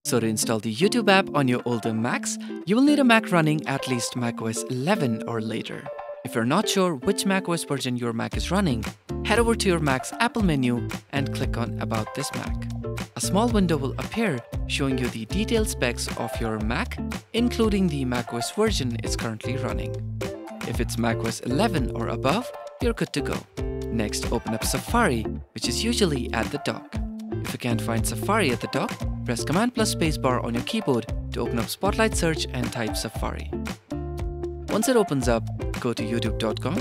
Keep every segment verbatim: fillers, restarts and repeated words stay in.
So to install the YouTube app on your older Macs, you will need a Mac running at least macOS eleven or later. If you're not sure which macOS version your Mac is running, head over to your Mac's Apple menu and click on About this Mac. A small window will appear showing you the detailed specs of your Mac, including the macOS version it's currently running. If it's macOS eleven or above, you're good to go. Next, open up Safari, which is usually at the dock. If you can't find Safari at the dock, press Command plus Spacebar on your keyboard to open up Spotlight Search and type Safari. Once it opens up, go to youtube dot com.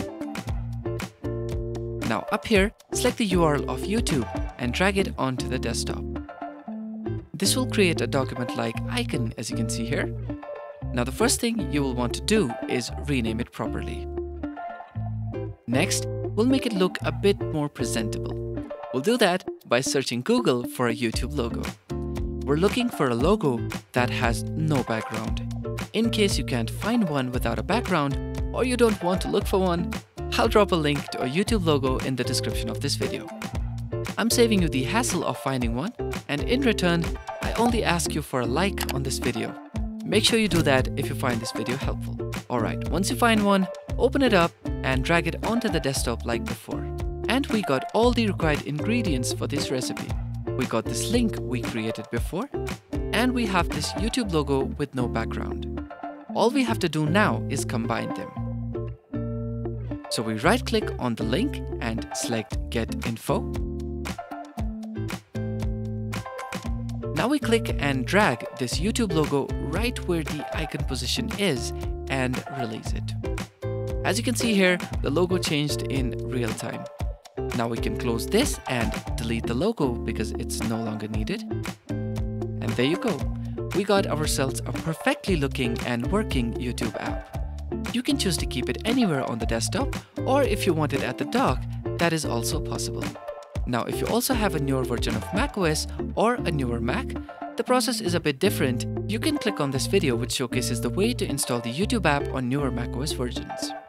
Now up here, select the U R L of YouTube and drag it onto the desktop. This will create a document-like icon, as you can see here. Now the first thing you will want to do is rename it properly. Next, we'll make it look a bit more presentable. We'll do that by searching Google for a YouTube logo. We're looking for a logo that has no background. In case you can't find one without a background, or you don't want to look for one, I'll drop a link to a YouTube logo in the description of this video. I'm saving you the hassle of finding one, and in return, I only ask you for a like on this video. Make sure you do that if you find this video helpful. Alright, once you find one, open it up and drag it onto the desktop like before. And we got all the required ingredients for this recipe. We got this link we created before, and we have this YouTube logo with no background. All we have to do now is combine them. So we right-click on the link and select Get Info. Now we click and drag this YouTube logo right where the icon position is and release it. As you can see here, the logo changed in real time. Now we can close this and delete the logo because it's no longer needed. And there you go. We got ourselves a perfectly looking and working YouTube app. You can choose to keep it anywhere on the desktop, or if you want it at the dock, that is also possible. Now, if you also have a newer version of macOS or a newer Mac, the process is a bit different. You can click on this video which showcases the way to install the YouTube app on newer macOS versions.